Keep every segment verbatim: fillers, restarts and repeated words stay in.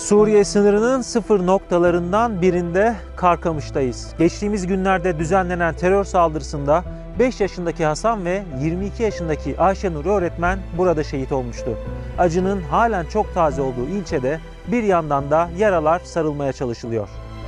Suriye sınırının sıfır noktalarından birinde Karkamış'tayız. Geçtiğimiz günlerde düzenlenen terör saldırısında beş yaşındaki Hasan ve yirmi iki yaşındaki Ayşenur öğretmen burada şehit olmuştu. Acının halen çok taze olduğu ilçede bir yandan da yaralar sarılmaya çalışılıyor.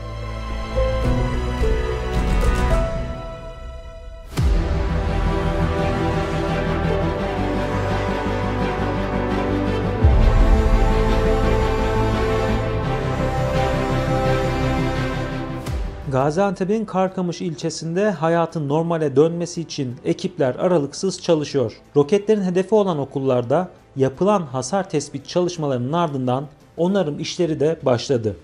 Gaziantep'in Karkamış ilçesinde hayatın normale dönmesi için ekipler aralıksız çalışıyor. Roketlerin hedefi olan okullarda yapılan hasar tespit çalışmalarının ardından onarım işleri de başladı.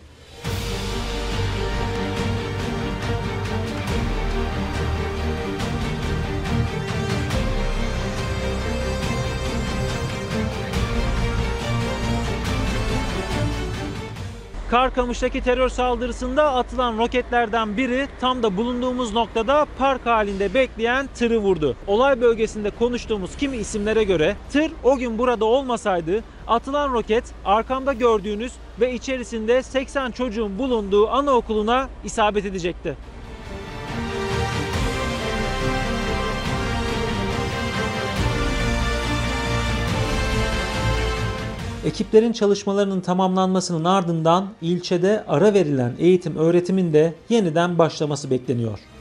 Karkamış'taki terör saldırısında atılan roketlerden biri tam da bulunduğumuz noktada park halinde bekleyen tırı vurdu. Olay bölgesinde konuştuğumuz kimi isimlere göre tır o gün burada olmasaydı atılan roket arkamda gördüğünüz ve içerisinde seksen çocuğun bulunduğu anaokuluna isabet edecekti. Ekiplerin çalışmalarının tamamlanmasının ardından ilçede ara verilen eğitim öğretimin de yeniden başlaması bekleniyor.